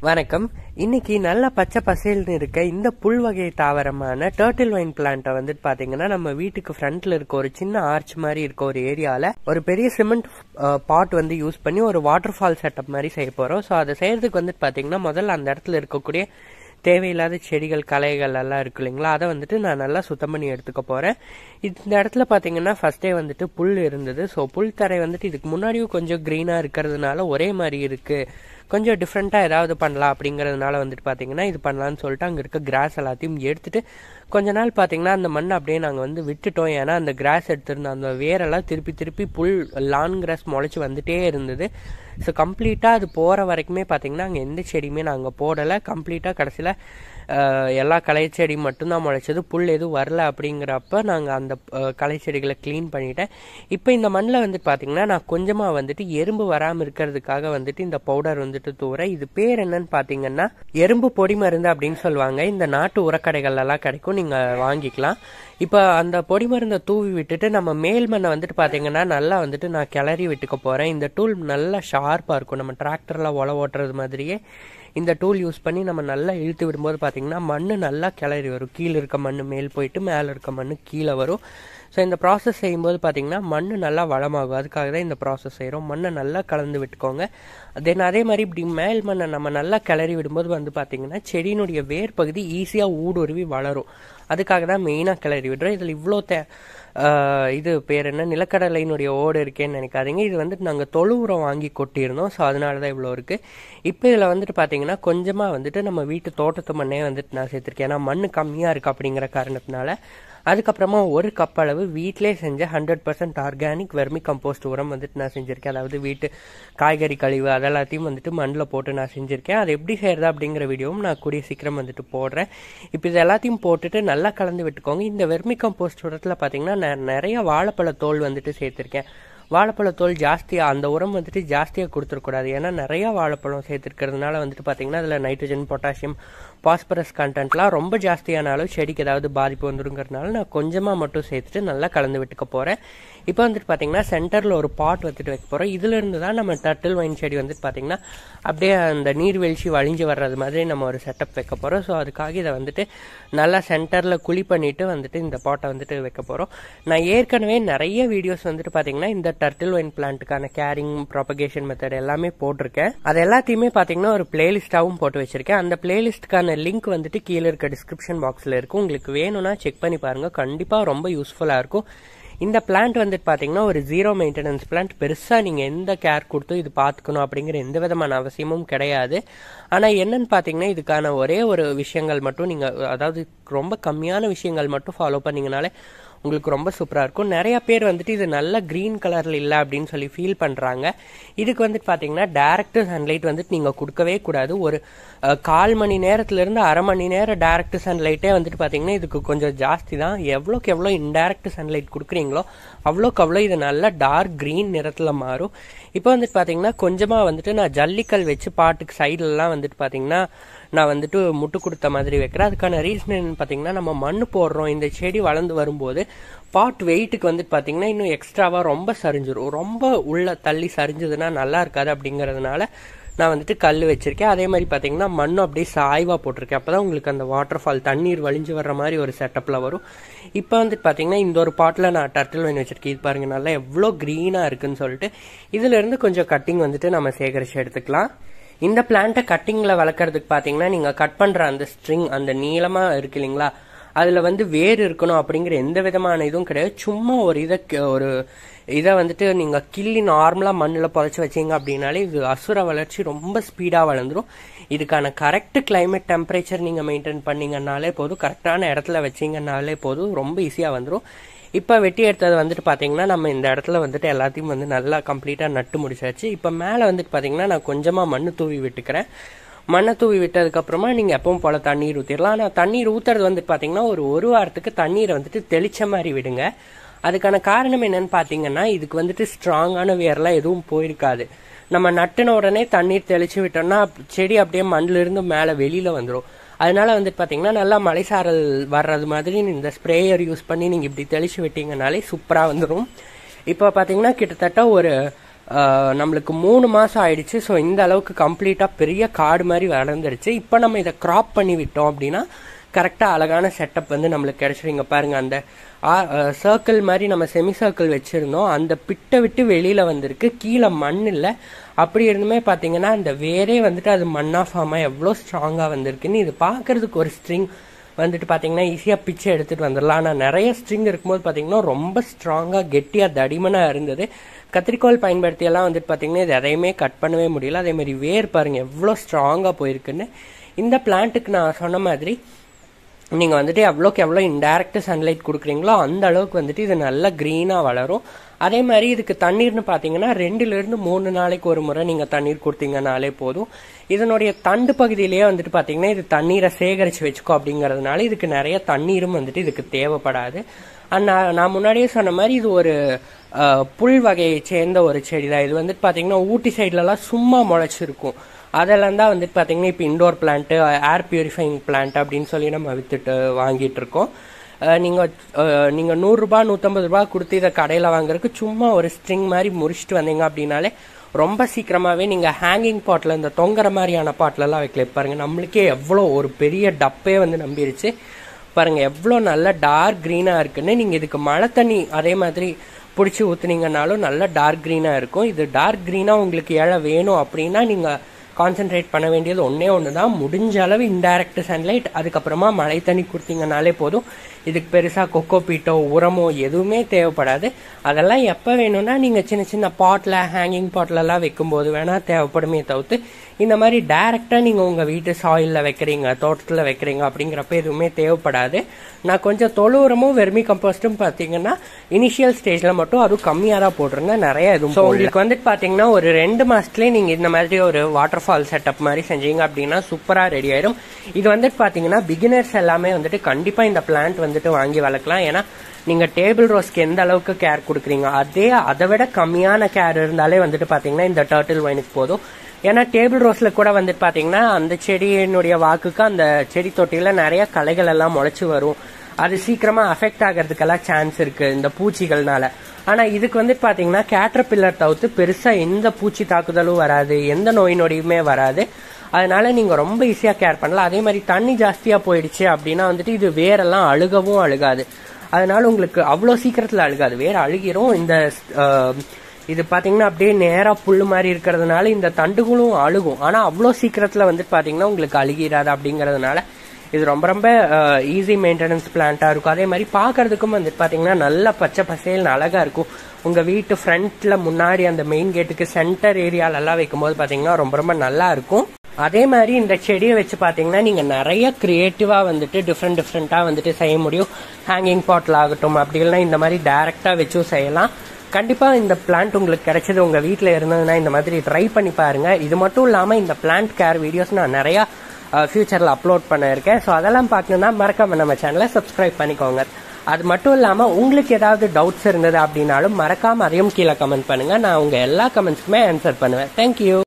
வணக்கம். இன்னைக்கு நல்ல பச்சை பசேல்னு இருக்க இந்த புல் வகை தாவரமான டர்ட்டில் வைன் பிளான்ட்டை வந்துட்டு பாத்தீங்கன்னா நம்ம வீட்டுக்கு ஃப்ரண்ட்ல இருக்க ஒரு சின்ன ஆர்ச் மாதிரி இருக்க ஒரு ஏரியால ஒரு பெரிய சிமெண்ட் பாட் வந்து யூஸ் பண்ணி ஒரு வாட்டர்ஃபால் செட்டப் மாதிரி செய்ய போறோம். ஸோ அதை செய்யறதுக்கு வந்துட்டு பாத்தீங்கன்னா முதல்ல அந்த இடத்துல இருக்கக்கூடிய தேவையில்லாத செடிகள் களைகள் எல்லாம் இருக்கு இல்லைங்களா, அதை வந்துட்டு நான் நல்லா சுத்தம் பண்ணி எடுத்துக்க போறேன். இந்த இடத்துல பாத்தீங்கன்னா ஃபர்ஸ்டே வந்துட்டு புல் இருந்தது. ஸோ புல் தரை வந்துட்டு இதுக்கு முன்னாடியும் கொஞ்சம் கிரீனா இருக்கிறதுனால ஒரே மாதிரி இருக்கு, கொஞ்சம் டிஃப்ரெண்ட்டாக ஏதாவது பண்ணலாம் அப்படிங்கிறதுனால வந்துட்டு பார்த்தீங்கன்னா இது பண்ணலான்னு சொல்லிட்டு அங்கே இருக்க கிராஸ் எல்லாத்தையும் எடுத்துட்டு கொஞ்ச நாள் பார்த்தீங்கன்னா அந்த மண் அப்படியே நாங்கள் வந்து விட்டுட்டோம். ஏன்னா அந்த கிராஸ் எடுத்திருந்த அந்த வேரெல்லாம் திருப்பி திருப்பி புல் லான் கிராஸ் முளைச்சி வந்துட்டே இருந்தது. ஸோ கம்ப்ளீட்டாக அது போகிற வரைக்குமே பார்த்தீங்கன்னா அங்கே எந்த செடியுமே நாங்கள் போடலை. கம்ப்ளீட்டாக கடைசியில் எல்லா களை செடி மட்டும்தான் முளைச்சது, புல் எதுவும் வரல. அப்படிங்கிறப்ப நாங்கள் அந்த களை செடிகளை க்ளீன் பண்ணிட்டேன். இப்போ இந்த மண்ணில் வந்துட்டு பார்த்தீங்கன்னா நான் கொஞ்சமாக வந்துட்டு எறும்பு வராமல் இருக்கிறதுக்காக வந்துட்டு இந்த பவுடர் வந்துட்டு தூரேன். இது பேர் என்னன்னு பார்த்தீங்கன்னா எறும்பு பொடி மருந்து அப்படின்னு சொல்லுவாங்க. இந்த நாட்டு உரக்கடைகள் எல்லாம் கிடைக்கும், நீங்கள் வாங்கிக்கலாம். இப்போ அந்த பொடி மருந்தை தூவி விட்டுட்டு நம்ம மேல் மண்ணை வந்துட்டு பார்த்தீங்கன்னா நல்லா வந்துட்டு நான் கிளறி விட்டுக்க போகிறேன். இந்த டூல் நல்லா ஷார்ப்பாக இருக்கும், நம்ம டிராக்டரில் உழவு ஓட்டுறது மாதிரியே இந்த டூல் யூஸ் பண்ணி நம்ம நல்லா இழுத்து விடும்போது பார்த்தீங்கன்னா மண் நல்லா கிளறி வரும். கீழே இருக்க மண் மேல் போயிட்டு மேலே இருக்க மண் கீழே வரும். ஸோ இந்த ப்ராசஸ் செய்யும்போது பார்த்தீங்கன்னா மண் நல்லா வளமாகும். அதுக்காக தான் இந்த ப்ராசஸ் செய்கிறோம். மண்ணை நல்லா கலந்து விட்டுக்கோங்க. தென் அதே மாதிரி இப்படி மேல் மண்ணை நம்ம நல்லா கிளறி விடும்போது வந்து பார்த்தீங்கன்னா செடியினுடைய வேர் பகுதி ஈஸியாக ஊடுருவி வளரும். அதுக்காக தான் மெயினாக கிளறி விடுறோம். இதில் இவ்வளோ இது பேர் என்ன நிலக்கடலையினுடைய ஓடு இருக்கேன்னு நினைக்காதீங்க. இது வந்துட்டு நாங்கள் தொழு உரம் வாங்கி கொட்டியிருந்தோம். ஸோ அதனால தான் இவ்வளோ இருக்குது. இப்போ இதில் வந்துட்டு பார்த்தீங்கன்னா கொஞ்சமாக வந்துட்டு நம்ம வீட்டு தோட்டத்து மண்ணே வந்துட்டு நான் சேர்த்துருக்கேன். ஏன்னா மண் கம்மியாக இருக்குது அப்படிங்கிற காரணத்தினால. அதுக்கப்புறமா ஒரு கப் அளவு வீட்டிலே செஞ்ச 100% ஆர்கானிக் வெர்மி கம்போஸ்ட் உரம் வந்துட்டு நான் செஞ்சுருக்கேன். அதாவது வீட்டு காய்கறி கழிவு அதெல்லாத்தையும் வந்துட்டு மண்ணில் போட்டு நான் செஞ்சுருக்கேன். அது எப்படி செய்யறதா அப்படிங்கிற வீடியோவும் நான் கூடிய சீக்கிரம் வந்துட்டு போடுறேன். இப்போ இது எல்லாத்தையும் போட்டுட்டு நல்லா கலந்து விட்டுக்கோங்க. இந்த வெர்மி கம்போஸ்ட் உரத்தில் பார்த்தீங்கன்னா நான் நிறைய வாழைப்பழ தோல் வந்துட்டு சேர்த்துருக்கேன். வாழைப்பழத்தோல் ஜாஸ்தியாக அந்த உரம் வந்துட்டு ஜாஸ்தியாக கொடுத்துருக்கூடாது. ஏன்னா நிறையா வாழைப்பழம் சேர்த்துருக்கிறதுனால வந்துட்டு பார்த்தீங்கன்னா அதில் நைட்ரஜன் பொட்டாசியம் பாஸ்பரஸ் கண்டென்ட்லாம் ரொம்ப ஜாஸ்தியானாலும் செடிக்கு ஏதாவது பாதிப்பு வந்துருங்கிறதுனால நான் கொஞ்சமாக மட்டும் சேர்த்துட்டு நல்லா கலந்து விட்டுக்க போகிறேன். இப்போ வந்துட்டு பார்த்தீங்கன்னா சென்டரில் ஒரு பாட் வந்துட்டு வைக்க போகிறோம். இதிலிருந்து தான் நம்ம டர்ட்டில் வைன் செடி வந்துட்டு பார்த்தீங்கன்னா அப்படியே அந்த நீர்வீழ்ச்சி வழிஞ்சு வர்றது மாதிரி நம்ம ஒரு செட்டப் வைக்க போகிறோம். ஸோ அதுக்காக இதை வந்துட்டு நல்லா சென்டரில் குழி பண்ணிவிட்டு வந்துட்டு இந்த பாட்டை வந்துட்டு வைக்க போகிறோம். நான் ஏற்கனவே நிறைய வீடியோஸ் வந்துட்டு பார்த்தீங்கன்னா இந்த டர்ட்டில் வைன் பிளான்ட்டுக்கான கேரிங் ப்ராபகேஷன் மெத்தட் எல்லாமே போட்டிருக்கேன். அது எல்லாத்தையுமே பார்த்தீங்கன்னா ஒரு பிளேலிஸ்டாகவும் போட்டு வச்சிருக்கேன். அந்த பிளேலிஸ்ட்டுக்கான லிங்க் வந்துட்டு கீழே இருக்க டிஸ்கிரிப்ஷன் பாக்ஸில் இருக்கும். உங்களுக்கு வேணும்னா செக் பண்ணி பாருங்க, கண்டிப்பாக ரொம்ப யூஸ்ஃபுல்லாக இருக்கும். இந்த பிளான்ட் வந்துட்டு பார்த்தீங்கன்னா ஒரு 0 மெயின்டெனன்ஸ் பிளான்ட். பெருசாக நீங்கள் எந்த கேர் கொடுத்து இது பார்த்துக்கணும் அப்படிங்கிற எந்த விதமான அவசியமும் கிடையாது. ஆனால் என்னன்னு பார்த்தீங்கன்னா இதுக்கான ஒரே ஒரு விஷயங்கள் மட்டும் நீங்கள், அதாவது ரொம்ப கம்மியான விஷயங்கள் மட்டும் ஃபாலோ பண்ணிங்கனாலே உங்களுக்கு ரொம்ப சூப்பராக இருக்கும். நிறைய பேர் வந்துட்டு இது நல்ல க்ரீன் கலரில் இல்லை அப்படின்னு சொல்லி ஃபீல் பண்ணுறாங்க. இதுக்கு வந்துட்டு பார்த்தீங்கன்னா டைரக்ட் சன்லைட் வந்துட்டு நீங்கள் கொடுக்கவே கூடாது. ஒரு 1/4 மணி நேரத்துலேருந்து அரை மணி நேரம் டைரக்ட் சன்லைட்டே வந்துட்டு பார்த்தீங்கன்னா இதுக்கு கொஞ்சம் ஜாஸ்தி தான். எவ்வளோக்கு எவ்வளோ இன்டைரக்ட் சன்லைட் கொடுக்குறீங்களோ அவ்வளோக்கு அவ்வளோ இது நல்லா டார்க் க்ரீன் நிறத்தில் மாறும். இப்போ வந்துட்டு பார்த்தீங்கன்னா கொஞ்சமாக வந்துட்டு நான் ஜல்லிக்கல் வச்சு பாட்டுக்கு சைட்லலாம் வந்துட்டு பார்த்தீங்கன்னா நான் வந்துட்டு முட்டு கொடுத்த மாதிரி வைக்கிறேன். அதுக்கான ரீசன் என்னன்னு பார்த்தீங்கன்னா நம்ம மண் போடுறோம், இந்த செடி வளர்ந்து வரும்போது பாட் வெயிட்டுக்கு வந்துட்டு பார்த்தீங்கன்னா இன்னும் எக்ஸ்ட்ராவாக ரொம்ப சரிஞ்சிடும். ரொம்ப உள்ள தள்ளி சரிஞ்சதுன்னா நல்லா இருக்காது. அப்படிங்கிறதுனால நான் வந்துட்டு கல் வச்சிருக்கேன். அதே மாதிரி பார்த்தீங்கன்னா மண்ணும் அப்படியே சாய்வாக போட்டிருக்கேன். அப்போ தான் உங்களுக்கு அந்த வாட்டர் ஃபால் தண்ணீர் வழிஞ்சு வர்ற மாதிரி ஒரு செட்டப்பில் வரும். இப்போ வந்துட்டு பார்த்தீங்கன்னா இந்த ஒரு பாட்டில் நான் டர்ட்டில் வைன் வச்சிருக்கேன். இது பாருங்க நல்லா எவ்வளோ க்ரீனாக இருக்குன்னு சொல்லிட்டு இதுலேருந்து கொஞ்சம் கட்டிங் வந்துட்டு நம்ம சேகரித்து எடுத்துக்கலாம். இந்த பிளான்ட்டை கட்டிங்கில் வளர்க்குறதுக்கு பார்த்தீங்கன்னா நீங்கள் கட் பண்ணுற அந்த ஸ்ட்ரிங் அந்த நீளமாக இருக்கு இல்லைங்களா, அதில் வந்து வேர் இருக்கணும் அப்படிங்கிற எந்த விதமான இதுவும் கிடையாது. சும்மா ஒரு இதை வந்துட்டு நீங்கள் கிள்ளி நார்மலாக மண்ணில் புதைச்சி வச்சிங்க அப்படின்னாலே இது அசுர வளர்ச்சி ரொம்ப ஸ்பீடாக வளர்ந்துடும். இதுக்கான கரெக்ட் கிளைமேட் டெம்பரேச்சர் நீங்கள் மெயின்டைன் பண்ணிங்கன்னாலே போதும், கரெக்டான இடத்துல வச்சிங்கன்னாலே போதும், ரொம்ப ஈஸியாக வந்துடும். இப்போ வெட்டி எடுத்தது வந்துட்டு பார்த்தீங்கன்னா நம்ம இந்த இடத்துல வந்துட்டு எல்லாத்தையும் வந்து நல்லா கம்ப்ளீட்டாக நட்டு முடிச்சாச்சு. இப்போ மேலே வந்துட்டு பார்த்தீங்கன்னா நான் கொஞ்சமாக மண் தூவி விட்டுக்கிறேன். மண்ணை தூவி விட்டதுக்கப்புறமா நீங்கள் எப்பவும் போல் தண்ணீர் ஊற்றிடலாம். ஆனால் தண்ணீர் ஊற்றுறது வந்துட்டு பார்த்தீங்கன்னா ஒரு வாரத்துக்கு தண்ணீரை வந்துட்டு தெளிச்ச மாதிரி விடுங்க. அதுக்கான காரணம் என்னன்னு பார்த்தீங்கன்னா இதுக்கு வந்துட்டு ஸ்ட்ராங்கான வேர்லாம் எதுவும் போயிருக்காது. நம்ம நட்டுன உடனே தண்ணீர் தெளிச்சு விட்டோம்னா செடி அப்படியே மண்ணிலிருந்து மேலே வெளியில் வந்துடும். அதனால வந்துட்டு பார்த்தீங்கன்னா நல்லா மலைசாரல் வர்றது மாதிரி இந்த ஸ்ப்ரேயர் யூஸ் பண்ணி நீங்கள் இப்படி தெளிச்சு விட்டீங்கனாலே சூப்பராக வந்துடும். இப்போ பார்த்தீங்கன்னா கிட்டத்தட்ட ஒரு நம்மளுக்கு 3 மாசம் ஆயிடுச்சு. ஸோ இந்த அளவுக்கு கம்ப்ளீட்டா பெரிய காடு மாதிரி வளர்ந்துருச்சு. இப்போ நம்ம இதை கிராப் பண்ணி விட்டோம் அப்படின்னா கரெக்டா அழகான செட்டப் வந்து நம்மளுக்கு கிடைச்சிருங்க. பாருங்க, அந்த சர்க்கிள் மாதிரி நம்ம செமி சர்க்கிள் வச்சிருந்தோம், அந்த பிட்டை விட்டு வெளியில வந்திருக்கு. கீழே மண் இல்லை. அப்படி இருந்துமே பாத்தீங்கன்னா அந்த வேரே வந்துட்டு அது மண்ணா ஃபார்மா எவ்வளோ ஸ்ட்ராங்கா வந்திருக்குன்னு. இது பாக்குறதுக்கு ஒரு ஸ்ட்ரிங் வந்துட்டு பாத்தீங்கன்னா ஈஸியா பிச்சை எடுத்துட்டு வந்துடலாம். ஆனா நிறைய ஸ்ட்ரிங் இருக்கும்போது பாத்தீங்கன்னா ரொம்ப ஸ்ட்ராங்கா கெட்டியா தடிமனா இருந்தது. கத்திரிக்கோல் பயன்படுத்தி எல்லாம் வந்துட்டு பாத்தீங்கன்னா இது எதையுமே கட் பண்ணவே முடியல. அதே மாதிரி வேர் பாருங்க எவ்வளோ ஸ்ட்ராங்கா போயிருக்குன்னு. இந்த பிளான்ட்டுக்கு நான் சொன்ன மாதிரி நீங்க வந்துட்டு எவ்வளோக்கு எவ்வளோ இன்டைரக்ட் சன்லைட் கொடுக்குறீங்களோ அந்த அளவுக்கு வந்துட்டு இது நல்லா கிரீனா வளரும். அதே மாதிரி இதுக்கு தண்ணீர்னு பாத்தீங்கன்னா 2 to 3 நாளைக்கு ஒரு முறை நீங்க தண்ணீர் கொடுத்தீங்கனாலே போதும். இதனுடைய தண்டு பகுதியிலேயே வந்துட்டு பாத்தீங்கன்னா இது தண்ணீரை சேகரிச்சு வச்சுக்கோ அப்படிங்கறதுனால இதுக்கு நிறைய தண்ணீரும் வந்துட்டு இதுக்கு தேவைப்படாது. நான் முன்னாடியே சொன்ன மாதிரி இது ஒரு புல் வகையை சேர்ந்த ஒரு செடி தான். இது வந்துட்டு பாத்தீங்கன்னா ஊட்டி சைட்ல எல்லாம் சும்மா முளைச்சிருக்கும். அதெல்லாம் தான் வந்துட்டு பாத்தீங்கன்னா இப்போ indoor plant, air purifying plant அப்படின்னு சொல்லி நம்ம வித்துட்டு வாங்கிட்டு இருக்கோம். நீங்க 100 ரூபாய் 150 ரூபாய் கொடுத்து இதை கடையில வாங்குறதுக்கு சும்மா ஒரு ஸ்ட்ரிங் மாதிரி முறிச்சிட்டு வந்தீங்க அப்படின்னாலே ரொம்ப சீக்கிரமாவே நீங்க ஹேங்கிங் பாட்ல, இந்த தொங்குற மாதிரியான பாட்ல எல்லாம் வைக்கல. பாருங்க, நம்மளுக்கே எவ்வளோ ஒரு பெரிய டப்பே வந்து நம்பிருச்சு. பாருங்க எவ்வளோ நல்ல டார்க் கிரீனா இருக்குன்னு. நீங்க இதுக்கு மழை தண்ணி அதே மாதிரி பிடிச்சி ஊத்துனீங்கன்னாலும் நல்ல டார்க் கிரீனா இருக்கும். இது டார்க் கிரீனா உங்களுக்கு இலை வேணும் அப்படின்னா நீங்க கான்சென்ட்ரேட் பண்ண வேண்டியது ஒன்னே தான், முடிஞ்ச அளவு இன்டைரக்ட் சன்லைட், அதுக்கப்புறமா மழை தண்ணி கொடுத்தீங்கனாலே போதும். இதுக்கு பெருசா கொக்கோ பீட்டோ உரமோ எதுவுமே தேவைப்படாது. அதெல்லாம் எப்ப வேணும்னா நீங்க சின்ன சின்ன பாட்ல, ஹேங்கிங் பாட்ல எல்லாம் வைக்கும் போது வேணா தேவைப்படுமே தவிர்த்து இந்த மாதிரி டைரக்டா நீங்க உங்க வீட்டு சாயில்ல வைக்கிறீங்க, தோட்டத்துல வைக்கிறீங்க அப்படிங்கிறப்ப எதுவுமே தேவைப்படாது. நான் கொஞ்சம் தொழு உரமும் வெர்மி கம்போஸ்டும் பாத்தீங்கன்னா இனிஷியல் ஸ்டேஜ்ல மட்டும் அதுவும் கம்மியா தான் போட்டிருந்தேன், நிறைய எதுவும். உங்களுக்கு வந்துட்டு பாத்தீங்கன்னா ஒரு 2 மாசத்துலயே நீங்க இந்த மாதிரி ஒரு வாட்டர் ஃபால் செட்டப் மாதிரி செஞ்சீங்க அப்படின்னா சூப்பரா ரெடி ஆயிடும். இது வந்துட்டு பாத்தீங்கன்னா பிகினர்ஸ் எல்லாமே வந்துட்டு கண்டிப்பா இந்த பிளான்ட் வந்துட்டு வாங்கி வளர்க்கலாம். ஏன்னா நீங்க டேபிள் ரோஸ்க்கு எந்த அளவுக்கு கேர் கொடுக்குறீங்க அதை விட கம்மியான கேர் இருந்தாலே வந்துட்டு பாத்தீங்கன்னா இந்த டர்ட்டில் வைனுக்கு போதும். ஏன்னா டேபிள் ரோஸ்ல கூட வந்துட்டு பாத்தீங்கன்னா அந்த செடியினுடைய வாக்குக்கு அந்த செடி தொட்டியில நிறைய களைகள் எல்லாம் முளைச்சு வரும். அது சீக்கிரமா அஃபெக்ட் ஆகிறதுக்கெல்லாம் சான்ஸ் இருக்கு இந்த பூச்சிகள்னால. ஆனா இதுக்கு வந்துட்டு பாத்தீங்கன்னா கேட்டர்பில்லர் தவிர்த்து பெருசா எந்த பூச்சி தாக்குதலும் வராது, எந்த நோய் நொடியுமே வராது. அதனால நீங்க ரொம்ப ஈஸியா கேர் பண்ணலாம். அதே மாதிரி தண்ணி ஜாஸ்தியா போயிடுச்சு அப்படின்னா வந்துட்டு இது வேரெல்லாம் அழுகவும் அழுகாது. அதனால உங்களுக்கு அவ்வளோ சீக்கிரத்துல அழுகாது, வேற அழுகிரும். இந்த இது பாத்தீங்கன்னா அப்படியே நேரா புல்லு மாதிரி இருக்கிறதுனால இந்த தண்டுகளும் அழுகும். ஆனா அவ்வளோ சீக்கிரத்துல வந்துட்டு பாத்தீங்கன்னா உங்களுக்கு அழுகிறாது. அப்படிங்கறதுனால இது ரொம்ப ரொம்ப ஈஸி மெயின்டெனன்ஸ் பிளான்ட்டா இருக்கும். அதே மாதிரி பாக்குறதுக்கும் வந்துட்டு பாத்தீங்கன்னா நல்ல பச்சை பசேல் அழகா இருக்கும். உங்க வீட்டு ஃப்ரண்ட்ல முன்னாடி அந்த மெயின் கேட்டுக்கு சென்டர் ஏரியால எல்லாம் வைக்கும் போது பாத்தீங்கன்னா ரொம்ப ரொம்ப நல்லா இருக்கும். அதே மாதிரி இந்த செடியை வச்சு பாத்தீங்கன்னா நீங்க நிறைய கிரியேட்டிவா வந்துட்டு டிஃப்ரெண்டா வந்துட்டு செய்ய முடியும். ஹேங்கிங் பாட்ல ஆகட்டும், அப்படி இல்லைன்னா இந்த மாதிரி டைரக்டா வச்சும் செய்யலாம். கண்டிப்பா இந்த பிளான்ட் உங்களுக்கு கிடைச்சது உங்க வீட்டுல இருந்ததுன்னா இந்த மாதிரி ட்ரை பண்ணி பாருங்க. இது மட்டும் இல்லாம இந்த பிளான்ட் கேர் வீடியோஸ் நான் நிறைய ஃபியூச்சர்ல அப்லோட் பண்ண இருக்கேன். ஸோ அதெல்லாம் பார்க்கணும்னா மறக்காம நம்ம சேனலை சப்ஸ்கிரைப் பண்ணிக்கோங்க. அது மட்டும் இல்லாம உங்களுக்கு ஏதாவது டவுட்ஸ் இருந்தது அப்படின்னாலும் மறக்காம அதையும் கீழே கமெண்ட் பண்ணுங்க. நான் உங்க எல்லா கமெண்ட்ஸ்க்குமே ஆன்சர் பண்ணுவேன். தேங்க்யூ.